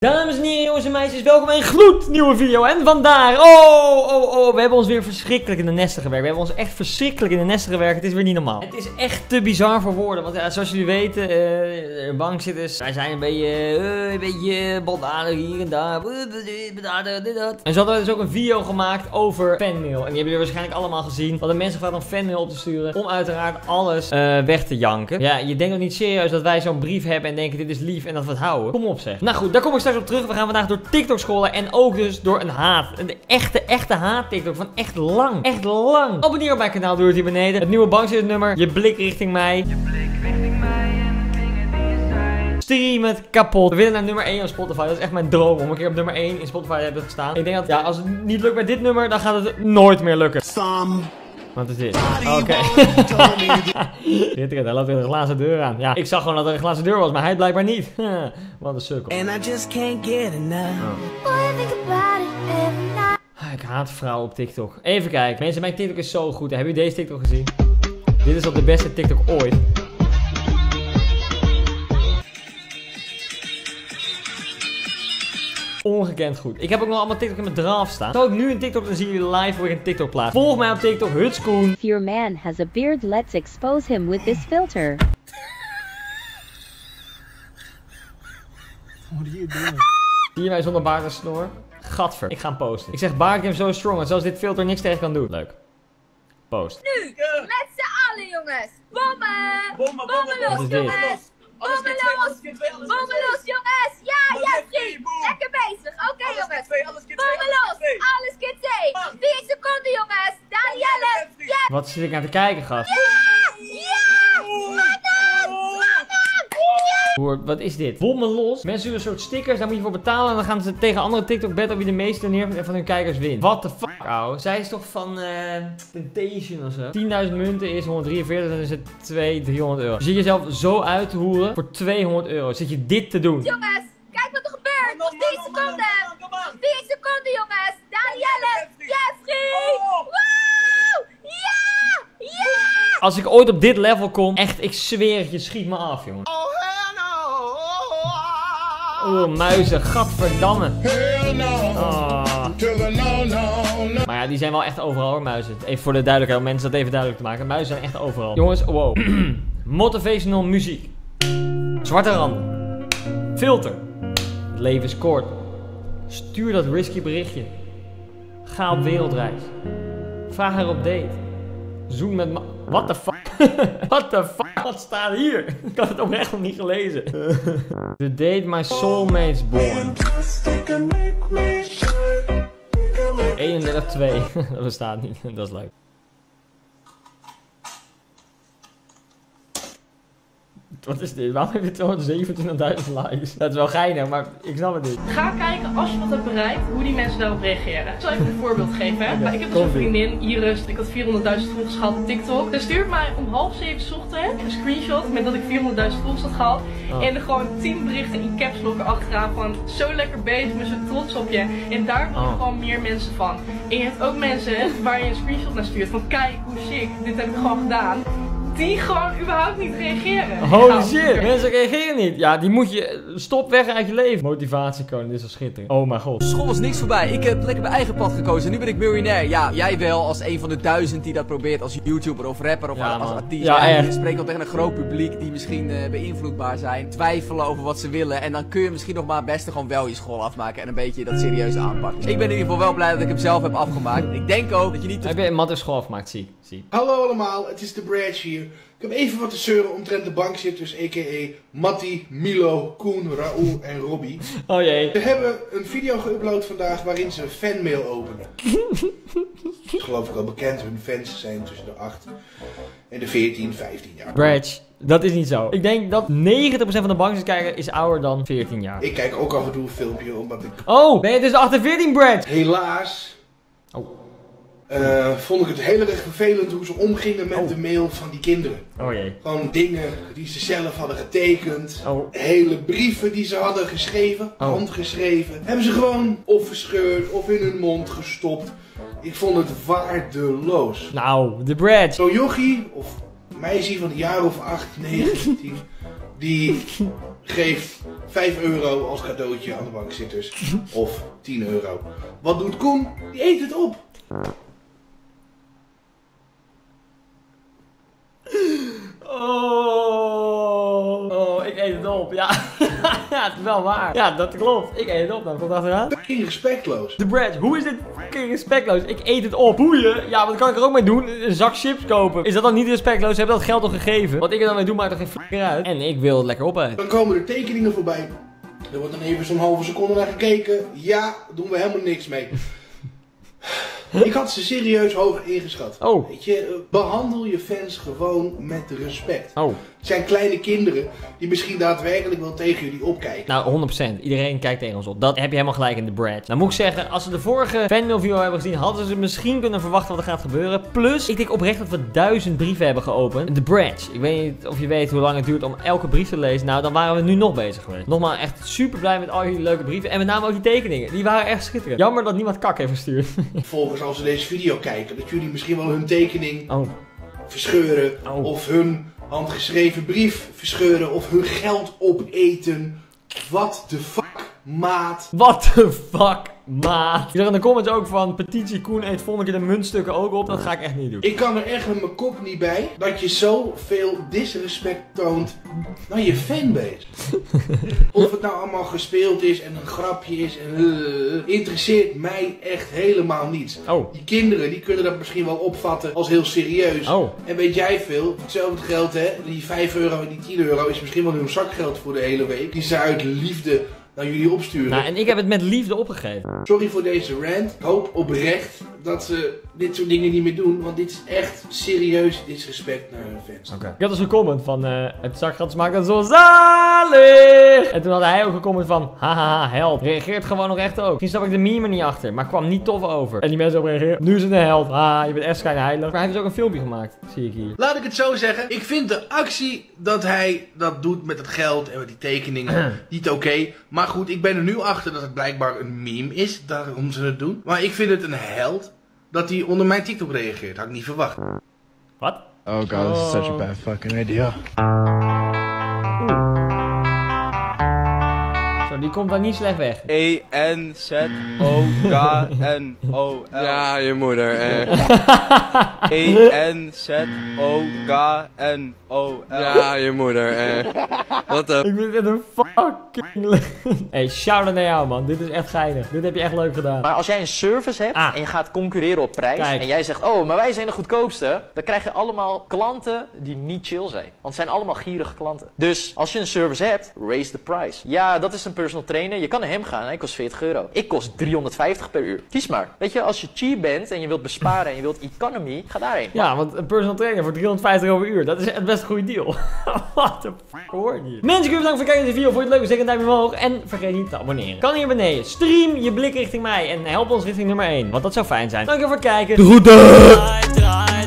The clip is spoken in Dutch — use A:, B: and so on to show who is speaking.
A: Dames en heren, jongens en meisjes, welkom bij een gloednieuwe video. En vandaag, we hebben ons weer verschrikkelijk in de nesten gewerkt. We hebben ons echt verschrikkelijk in de nesten gewerkt. Het is weer niet normaal. Het is echt te bizar voor woorden. Want ja, zoals jullie weten, bankzitters, wij zijn een beetje baldadig hier en daar. Dit, dat. En ze hadden dus ook een video gemaakt over fanmail. En die hebben jullie waarschijnlijk allemaal gezien. Want de mensen gevraagd om fanmail op te sturen. Om uiteraard alles weg te janken. Ja, je denkt nog niet serieus dat wij zo'n brief hebben en denken dit is lief en dat we het houden. Kom op zeg. Nou goed, daar kom ik straks op terug. We gaan vandaag door TikTok scrollen en ook dus door een haat. Een echte haat TikTok van echt lang. Echt lang. Abonneer op mijn kanaal, doe het hier beneden. Het nieuwe bankzitternummer. Je blik richting mij. Je blik richting mij en de dingen die je zei. Stream het kapot. We willen naar nummer 1 op Spotify. Dat is echt mijn droom om een keer op nummer 1 in Spotify te hebben gestaan. Ik denk dat ja, als het niet lukt bij dit nummer, dan gaat het nooit meer lukken. Wat is dit? Oké. Hij loopt er een glazen deur aan. Ja, ik zag gewoon dat er een glazen deur was, maar hij blijkbaar niet. Wat een sukkel. Ik haat vrouwen op TikTok. Even kijken. Mensen, mijn TikTok is zo goed. Hebben jullie deze TikTok gezien? Dit is al de beste TikTok ooit. Ongekend goed. Ik heb ook nog allemaal TikTok in mijn draft staan. Zou ik nu een TikTok, dan zien jullie live hoe ik een TikTok plaats. Volg mij op TikTok, Hutskoen.
B: If your man has a beard, let's expose him with this filter.
A: What are you doing? Zie je mij zonder baard en snor? Gadver. Ik ga hem posten. Ik zeg baard game zo strong, dat zelfs dit filter niks tegen kan doen. Leuk. Post.
C: Nu, met z'n allen jongens. Bommen los jongens. Bommen los jongens. Ja, vriend. Lekker bezig. Oké jongens. Bommen los. Alles kind 2. 4 seconden jongens. Danielle. Yes.
A: Wat zit ik aan te kijken, gast? Wat is dit? Bommen los. Mensen sturen een soort stickers, daar moet je voor betalen. En dan gaan ze tegen andere TikTok bedden wie de meeste neer van hun kijkers wint. What the fuck, ouwe? Zij is toch van Temptation of zo? 10.000 munten is 143, dan is het 300 euro. Je ziet jezelf zo uit te hoeren voor 200 euro. Zit je dit te doen?
C: Jongens, kijk wat er gebeurt. Nog 10 seconden. 4 seconden jongens. Danielle. Jeffrey. Wow. Ja.
A: Als ik ooit op dit level kom, echt, ik zweer het, je schiet me af, jongen. Oeh, muizen, gadverdamme. Oh. Maar ja, die zijn wel echt overal hoor, muizen. Even voor de duidelijkheid, om mensen dat even duidelijk te maken. Muizen zijn echt overal. Jongens, wow. Motivational muziek. Zwarte randen. Filter. Het leven is kort. Stuur dat risky berichtje. Ga op wereldreis. Vraag haar op date. Zoen met what the fuck? What the fuck? Wat staat hier? Ik had het oprecht nog niet gelezen. The date my soulmate's born. 31-2. Dat bestaat niet. Dat is leuk. Wat is dit? Waarom heb je 227.000 likes? Dat is wel geinig, maar ik snap het niet.
D: Ga kijken als je wat hebt bereikt, hoe die mensen daarop reageren. Ik zal even een voorbeeld geven. Hè? Ik heb dus een vriendin, Iris. Ik had 400.000 volgers gehad op TikTok. Ze stuurt mij om 6:30 ochtends een screenshot met dat ik 400.000 volgers had gehad. En er gewoon 10 berichten in caps lock achteraan van zo lekker bezig, met zo trots op je. En daar wil je gewoon meer mensen van. En je hebt ook mensen waar je een screenshot naar stuurt van kijk hoe sick, dit heb ik gewoon gedaan. Die gewoon überhaupt niet reageren.
A: Holy shit, mensen reageren niet. Ja, die moet je stop weg uit je leven. Motivatiekoning, dit is zo schitterend. Oh mijn god.
E: School was niks voorbij. Ik heb lekker mijn eigen pad gekozen. Nu ben ik miljonair. Ja, jij wel als een van de 1000 die dat probeert als YouTuber of rapper of als artiest.
A: Ja, echt.
E: Je spreekt al tegen een groot publiek die misschien beïnvloedbaar zijn. Twijfelen over wat ze willen. En dan kun je misschien nog maar het beste gewoon wel je school afmaken. En een beetje dat serieus aanpakken. Dus ik ben in ieder geval wel blij dat ik hem zelf heb afgemaakt. Ik denk ook dat je niet...
A: Heb je een matte school afgemaakt? Zie.
F: Hallo allemaal, het is de Bradge hier. Ik heb even wat te zeuren omtrent de bankzitters, a.k.a. Matti, Milo, Koen, Raoul en Robbie.
A: Oh jee.
F: Ze hebben een video geüpload vandaag waarin ze fanmail openen. Ik geloof ik wel bekend, hun fans zijn tussen de 8 en de 14, 15 jaar.
A: Bradge, dat is niet zo. Ik denk dat 90% van de bankzitterskijker is ouder dan 14 jaar.
F: Ik kijk ook af en toe een filmpje omdat ik...
A: Oh, ben je dus 8 en 14, Bradge?
F: Helaas...
A: Oh.
F: Vond ik het heel erg vervelend hoe ze omgingen met de mail van die kinderen.
A: Oh jee.
F: Gewoon dingen die ze zelf hadden getekend.
A: Oh.
F: Hele brieven die ze hadden geschreven, handgeschreven. Hebben ze gewoon of verscheurd of in hun mond gestopt. Ik vond het waardeloos.
A: Nou, de Bradge.
F: Zo'n jochie of meisje van een jaar of 8, 9, 10. Die geeft 5 euro als cadeautje aan de bankzitters. Of 10 euro. Wat doet Koen? Die eet het op.
A: Oh, ik eet het op. Ja, ja, het is wel waar. Ja, dat klopt. Ik eet het op. Dan komt achteraan.
F: Fucking respectloos.
A: De Brad, hoe is dit fucking respectloos? Ik eet het op. Boeien. Ja, wat kan ik er ook mee doen? Een zak chips kopen. Is dat dan niet respectloos? Ze hebben dat geld al gegeven. Wat ik er dan mee doe, maakt er geen flikker uit. En ik wil het lekker opeten.
F: Dan komen er tekeningen voorbij. Er wordt dan even zo'n halve seconde naar gekeken. Ja, doen we helemaal niks mee. Ik had ze serieus hoog ingeschat.
A: Oh.
F: Weet je, behandel je fans gewoon met respect.
A: Oh.
F: Het zijn kleine kinderen die misschien daadwerkelijk wel tegen jullie opkijken.
A: Nou, 100%. Iedereen kijkt tegen ons op. Dat heb je helemaal gelijk in de Brad. Nou moet ik zeggen, als ze de vorige fanmail video hebben gezien, hadden ze misschien kunnen verwachten wat er gaat gebeuren. Plus, ik denk oprecht dat we 1000 brieven hebben geopend. De Brad. Ik weet niet of je weet hoe lang het duurt om elke brief te lezen. Nou, dan waren we nu nog bezig geweest. Nogmaals, echt super blij met al jullie leuke brieven. En met name ook die tekeningen. Die waren echt schitterend. Jammer dat niemand kak heeft verstuurd.
F: Volgens als ze deze video kijken, dat jullie misschien wel hun tekening
A: Oh.
F: verscheuren.
A: Oh.
F: Of hun handgeschreven brief verscheuren. Of hun geld opeten. What the fuck, maat.
A: What the fuck, maat. Ik zag in de comments ook van petitie Koen eet volgende keer de muntstukken ook op. Dat ga ik echt niet doen.
F: Ik kan er echt met mijn kop niet bij dat je zoveel disrespect toont naar je fanbase. Of het nou allemaal gespeeld is en een grapje is en interesseert mij echt helemaal niets.
A: Oh.
F: Die kinderen die kunnen dat misschien wel opvatten als heel serieus.
A: Oh.
F: En weet jij veel, hetzelfde geld hè, die 5 euro en die 10 euro is misschien wel hun zakgeld voor de hele week. Die ze uit liefde naar jullie opsturen.
A: Nou, en ik heb het met liefde opgegeven.
F: Sorry voor deze rant. Ik hoop oprecht dat ze dit soort dingen niet meer doen. Want dit is echt serieus disrespect naar hun fans.
A: Oké. Ik had dus een comment van het zakgeld smaakt dan zo zalig. En toen had hij ook een comment van haha held. Reageert gewoon nog echt ook. Misschien snap ik de meme er niet achter, maar kwam niet tof over. En die mensen ook reageren. Nu is het een held. Ha, je bent echt schijnheilig. Maar hij heeft dus ook een filmpje gemaakt. Zie ik hier.
F: Laat ik het zo zeggen. Ik vind de actie dat hij dat doet met het geld en met die tekeningen niet oké. Maar goed, ik ben er nu achter dat het blijkbaar een meme is. Daarom ze het doen. Maar ik vind het een held dat hij onder mijn TikTok reageert. Had ik niet verwacht.
A: Wat?
G: Oh god, this is such a bad fucking idea.
A: Zo, die komt dan niet slecht weg.
H: E-N-Z-O-K-N-O-L.
G: Ja, je moeder.
H: E-N-Z-O-K-N-O-L.
G: Ja, je moeder. Wat
A: Ik vind dit een fucking hey, shout-out naar jou man. Dit is echt geinig. Dit heb je echt leuk gedaan.
I: Maar als jij een service hebt en je gaat concurreren op prijs en jij zegt, oh, maar wij zijn de goedkoopste, dan krijg je allemaal klanten die niet chill zijn. Want het zijn allemaal gierige klanten. Dus als je een service hebt, raise the price. Ja, dat is een personal trainer. Je kan naar hem gaan, hij kost 40 euro. Ik kost 350 per uur. Kies maar. Weet je, als je cheap bent en je wilt besparen en je wilt economy, ga daarheen.
A: Ja, want een personal trainer voor 350 euro per uur, dat is echt best een goede deal. What the fuck hoor je? Mensen, bedankt voor het kijken naar deze video. Vond je het leuk? Steek een duimpje omhoog en vergeet niet te abonneren. Kan hier beneden. Stream je blik richting mij en help ons richting nummer 1. Want dat zou fijn zijn. Dank je voor het kijken. De groeten!